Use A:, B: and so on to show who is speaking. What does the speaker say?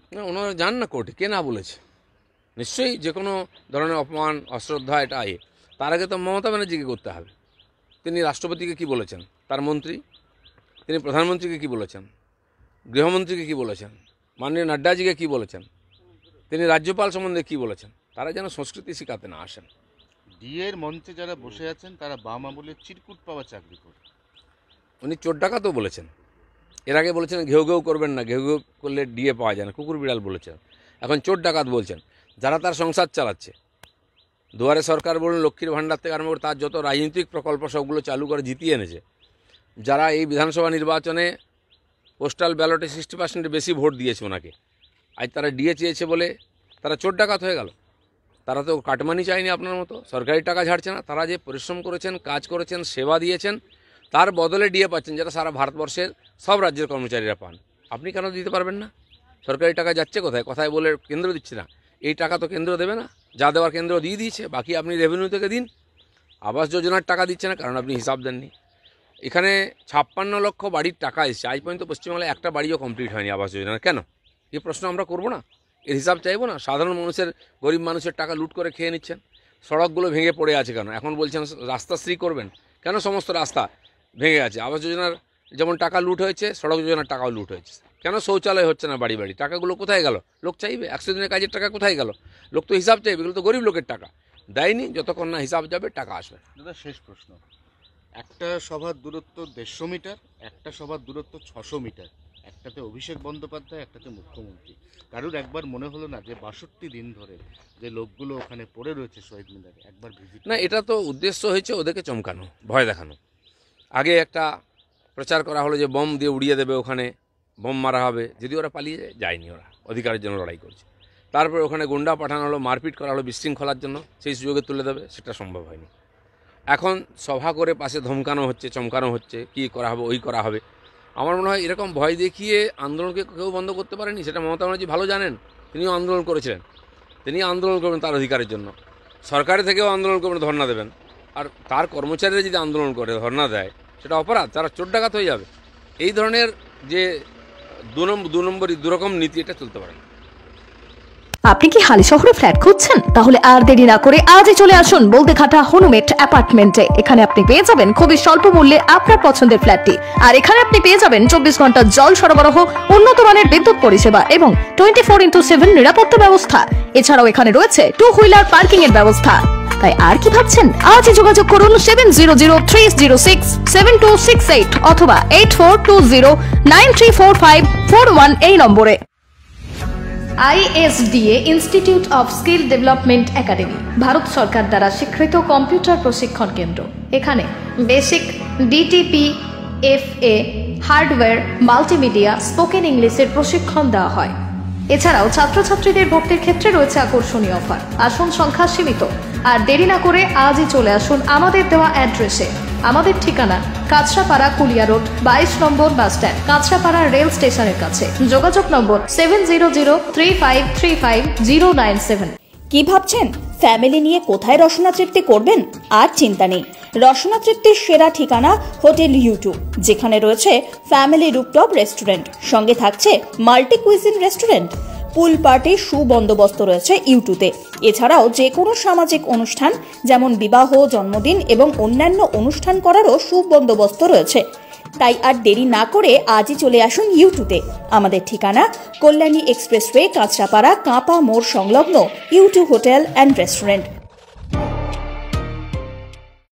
A: না, ওনারা যান না কোর্টে, কে না বলেছে? নিশ্চয়ই যে কোনো ধরনের অপমান অশ্রদ্ধা এটা তার আগে তো মমতা ব্যানার্জিকে করতে হবে। তিনি রাষ্ট্রপতিকে কি বলেছেন, তার মন্ত্রী, তিনি প্রধানমন্ত্রীকে কি বলেছেন, গৃহমন্ত্রীকে কি বলেছেন, মাননীয় নাড্ডাজিকে কি বলেছেন, তিনি রাজ্যপাল সম্বন্ধে কি বলেছেন? তারা যেন সংস্কৃতি শিখাতে না আসেন।
B: ডিএর মঞ্চে যারা বসে আছেন তারা বাম আমলের চিরকুট পাওয়া চাকরি করে।
A: উনি চোর ডাকাতও বলেছেন। এর আগে বলেছেন ঘেউ ঘেউ করবেন না, ঘেউ ঘেউ করলে ডিএ পাওয়া যায় না, কুকুর বিড়াল বলেছেন। এখন চোর ডাকাত বলছেন। যারা তার সংসার চালাচ্ছে, দুয়ারে সরকার বলুন, লক্ষ্মীর ভাণ্ডার থেকে আরম্ভ করে তার যত রাজনৈতিক প্রকল্প সবগুলো চালু করে জিতিয়ে এনেছে, যারা এই বিধানসভা নির্বাচনে পোস্টাল ব্যালটে 60% বেশি ভোট দিয়েছে ওনাকে, আজ তারা ডিএ চেয়েছে বলে তারা চোর ডাকাত হয়ে গেল। তারা তো কাটমানি চায়নি আপনার মতো, সরকারি টাকা ঝাড়ছে না। তারা যে পরিশ্রম করেছেন, কাজ করেছেন, সেবা দিয়েছেন, তার বদলে ডিএ পাচ্ছেন, যেটা সারা ভারতবর্ষের সব রাজ্যের কর্মচারীরা পান। আপনি কেন দিতে পারবেন না? সরকারি টাকা যাচ্ছে কোথায়? কথায় বলে কেন্দ্র দিচ্ছে না। এই টাকা তো কেন্দ্র দেবে না, যা দেওয়ার কেন্দ্র দিয়ে দিয়েছে, বাকি আপনি রেভিনিউ থেকে দিন। আবাস যোজনার টাকা দিচ্ছে না, কারণ আপনি হিসাব দেননি। এখানে 56 লক্ষ বাড়ির টাকা এসেছে, আজ পর্যন্ত পশ্চিমবাংলায় একটা বাড়িও কমপ্লিট হয়নি আবাস যোজনার। কেন? এই প্রশ্ন আমরা করবো না? এর হিসাব চাইবো না? সাধারণ মানুষের, গরিব মানুষের টাকা লুট করে খেয়ে নিচ্ছেন। সড়কগুলো ভেঙে পড়ে আছে কেন? এখন বলছেন রাস্তাশ্রী করবেন, কেন সমস্ত রাস্তা ভেঙে আছে? আবাস যোজনার যেমন টাকা লুট হয়েছে, সড়ক যোজনার টাকাও লুট হয়েছে। কেন শৌচালয় হচ্ছে না বাড়ি বাড়ি? টাকাগুলো কোথায় গেল? লোক চাইবে 100 দিনের কাজের টাকা কোথায় গেল? লোক তো হিসাব চাইবে। এগুলো তো গরিব লোকের টাকা, দেয়নি। যতক্ষণ না হিসাব যাবে, টাকা আসবে।
B: দাদা, শেষ প্রশ্ন। একটা সভার দূরত্ব 150 মিটার, একটা সভার দূরত্ব 600 মিটার। একটাতে অভিষেক বন্দ্যোপাধ্যায়, একটাতে মুখ্যমন্ত্রী। কারুর একবার মনে হলো না যে 62 দিন ধরে যে লোকগুলো ওখানে পড়ে রয়েছে শহীদ মিনারে, একবার ভিজিট?
A: না, এটা তো উদ্দেশ্য হয়েছে ওদেরকে চমকানো, ভয় দেখানো। আগে একটা প্রচার করা হলো যে বম দিয়ে উড়িয়ে দেবে, ওখানে বম মারা হবে, যদি ওরা পালিয়ে যায়নি, ওরা অধিকারের জন্য লড়াই করছে। তারপরে ওখানে গুন্ডা পাঠানো হলো, মারপিট করা হলো বিশৃঙ্খলার জন্য, সেই সুযোগে তুলে দেবে, সেটা সম্ভব হয়নি। এখন সভা করে পাশে ধমকানো হচ্ছে, চমকানো হচ্ছে, কি করা হবে, ওই করা হবে। আমার মনে হয় এরকম ভয় দেখিয়ে আন্দোলনকে কেউ বন্ধ করতে পারেনি, সেটা মমতা ব্যানার্জি ভালো জানেন। তিনিও আন্দোলন করেছিলেন, তিনি আন্দোলন করবেন তার অধিকারের জন্য। সরকারের থেকেও আন্দোলন করবেন, ধর্ণা দেবেন। আর তার কর্মচারীরা যদি আন্দোলন করে, ধর্ণা দেয়, সেটা অপরাধ, তারা চোর ডাকাত হয়ে যাবে। এই ধরনের যে দুরকম নীতি, এটা চলতে পারে না।
C: আপনি কি হালি শহরে ফ্ল্যাট খুঁজছেন? তাহলে আর দেরি না করে আজই চলে আসুন বলদেঘাটা হনুমেট অ্যাপার্টমেন্টে। এখানে আপনি পেয়ে যাবেন খুবই স্বল্প মূল্যে আপনার পছন্দের ফ্ল্যাটটি। আর এখানে আপনি পেয়ে যাবেন 24 ঘন্টা জল সরবরাহ, উন্নত মানের বিদ্যুৎ পরিষেবা এবং 24x7 নিরাপত্তা ব্যবস্থা। এছাড়াও এখানে রয়েছে 2 হুইলার পার্কিং এর ব্যবস্থা। তাই আর কি ভাবছেন? আজই যোগাযোগ করুন 7003067268 অথবা 8420934541 এই নম্বরে। ISDA institute of skill development academy Bharat সরকার দ্বারা স্বীকৃত কম্পিউটার প্রশিক্ষণ কেন্দ্র। এখানে basic, DTP, FA, hardware, multimedia, spoken ইংলিশের প্রশিক্ষণ দেওয়া হয়। এছাড়াও ছাত্রছাত্রীদের ভর্তির ক্ষেত্রে রয়েছে আকর্ষণীয় অফার। আসন সংখ্যা সীমিত, আর দেরি না করে আজই চলে আসুন আমাদের দেওয়া অ্যাড্রেসে। আমাদের ঠিকানা কাঁচরাপাড়া, কুলিয়া রোড, 22 নম্বর বাস স্ট্যান্ড, কাঁচরাপাড়া রেল স্টেশনের কাছে। যোগাযোগ নম্বর 7003535097।
D: কি ভাবছেন ফ্যামিলি নিয়ে কোথায় রসনা তৃপ্তি করবেন? আর চিন্তা নেই, রসনা তৃপ্তির সেরা ঠিকানা হোটেল U2, যেখানে রয়েছে ফ্যামিলি রুফটপ রেস্টুরেন্ট, সঙ্গে থাকছে মাল্টি কুইজিন রেস্টুরেন্ট। পুল পার্টির সুবন্দোবস্ত রয়েছে U2-তে। এছাড়াও যে কোনো সামাজিক অনুষ্ঠান যেমন বিবাহ, জন্মদিন এবং অন্যান্য অনুষ্ঠান করারও সুবন্দোবস্ত রয়েছে। তাই আর দেরি না করে আজই চলে আসুন U2-তে। আমাদের ঠিকানা কল্যাণী এক্সপ্রেসওয়ে, কাঁচরাপাড়া, কাঁপা মোড় সংলগ্ন U2 হোটেল অ্যান্ড রেস্টুরেন্ট।